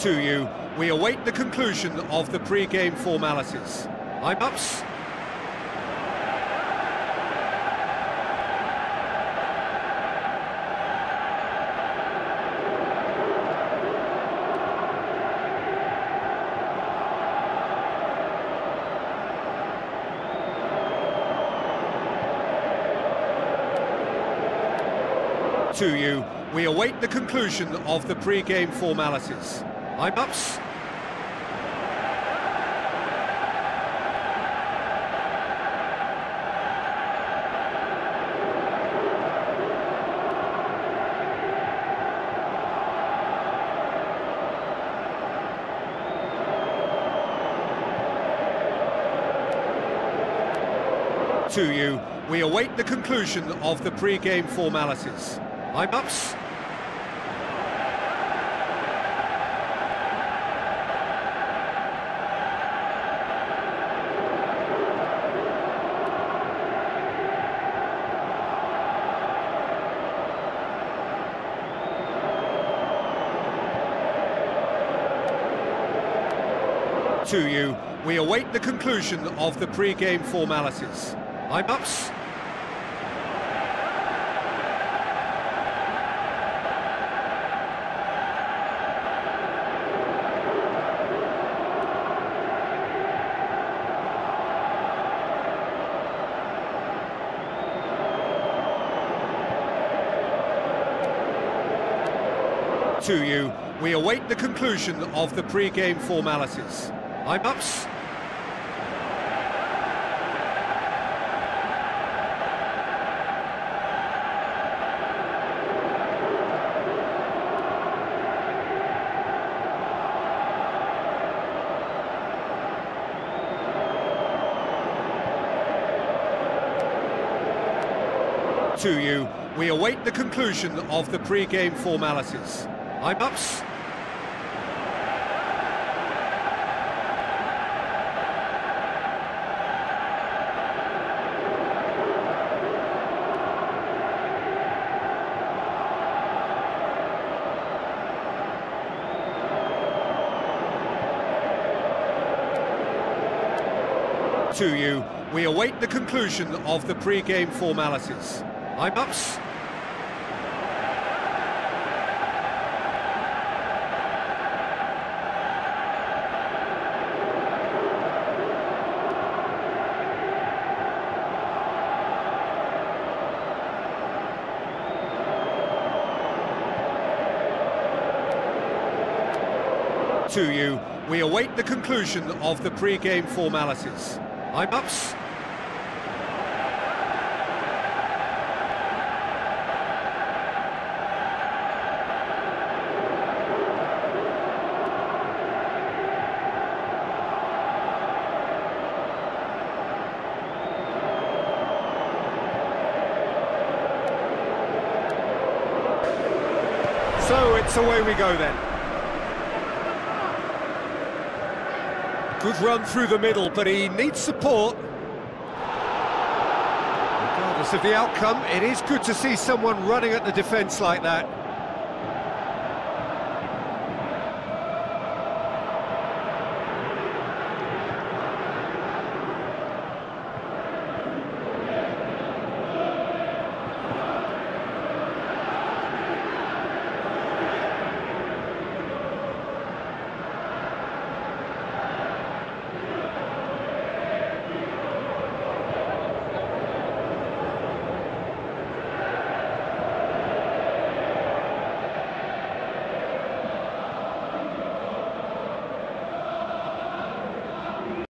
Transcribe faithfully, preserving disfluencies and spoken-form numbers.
To you, we await the conclusion of the pre-game formalities. I'm ups. To you, we await the conclusion of the pre-game formalities. I'm ups. To you, we await the conclusion of the pre-game formalities. I'm ups. To you, we await the conclusion of the pre-game formalities. I'm ups. To you, we await the conclusion of the pre-game formalities. I'm ups. To you, we await the conclusion of the pre-game formalities. I'm ups. To you, we await the conclusion of the pre-game formalities. I'm ups. To you, we await the conclusion of the pre-game formalities. I'm ups. So it's away we go then. Good run through the middle, but he needs support. Regardless of the outcome, it is good to see someone running at the defence like that.